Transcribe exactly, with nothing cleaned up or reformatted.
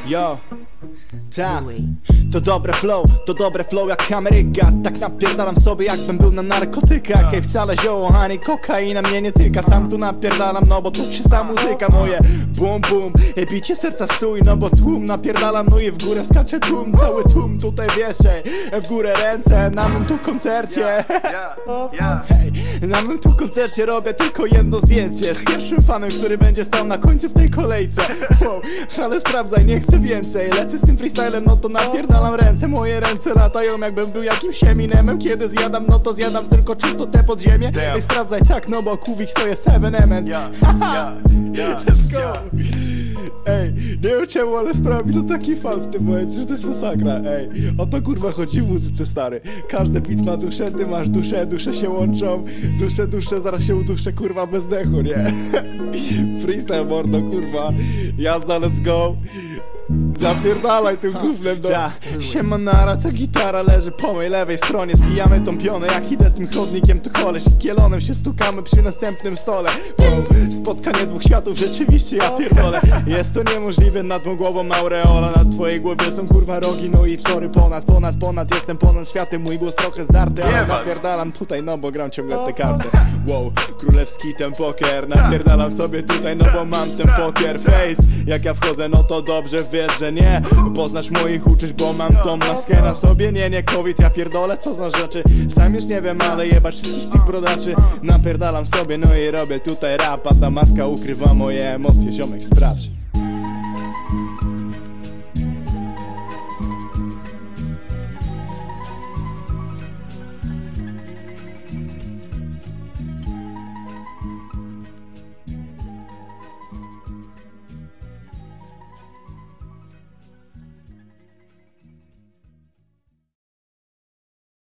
Yo, ta. To dobre flow, to dobre flow jak Ameryka. Tak napierdalam sobie jakbym był na narkotykach. Ej, wcale zioło, ani kokaina mnie nie tyka. Sam tu napierdalam, no bo to czysta muzyka. Moje bum bum, ej, bicie serca stój. No bo tłum napierdalam, no i w górę skacze tłum. Cały tłum tutaj wiesz, ej, w górę ręce. Na mym tu koncercie Hej, na mym tu koncercie robię tylko jedno zdjęcie z pierwszym fanem, który będzie stał na końcu w tej kolejce. Wow, ale sprawdzaj, nie chcę więcej. Lecę z tym freestylem, no to napierdalam ręce. Moje ręce latają jakbym był jakimś Eminemem. Kiedy zjadam, no to zjadam tylko czystotę pod ziemię. Ej, sprawdzaj tak, no bo Kubik stoję seven emen. Let's go. Ej, nie wiem czemu, ale sprawi to taki fan w tym momencie, że to jest masakra. Ej, o to kurwa chodzi w muzyce, stary. Każdy beat ma duszę, ty masz duszę, dusze się łączą. Dusze, dusze, zaraz się uduszę, kurwa, bez dechu, nie? Freestyle, mordo, kurwa. Jazda, let's go. Zapierdalaj tym gównem, do siema nara, ta gitara leży po mojej lewej stronie. Zbijamy tą pionę, jak idę tym chodnikiem, to koleś kielonem się stukamy przy następnym stole. Wow, spotkanie dwóch światów, rzeczywiście ja pierdolę. Jest to niemożliwe, nad mą głową aureola. Na twojej głowie są kurwa rogi, no i wzory ponad, ponad, ponad. Jestem ponad światem, mój głos trochę zdarty, ale napierdalam tutaj, no bo gram ciągle te karty. Wow, królewski ten poker, napierdalam sobie tutaj, no bo mam ten poker face. Jak ja wchodzę, no to dobrze wiesz, że nie poznasz moich uczuć, bo mam tą maskę na sobie. Nie, nie COVID, ja pierdolę, co za rzeczy. Sam już nie wiem, ale jebać wszystkich tych brodaczy. Napierdalam sobie, no i robię tutaj rap, a ta maska ukrywa moje emocje, ziomek, sprawdź.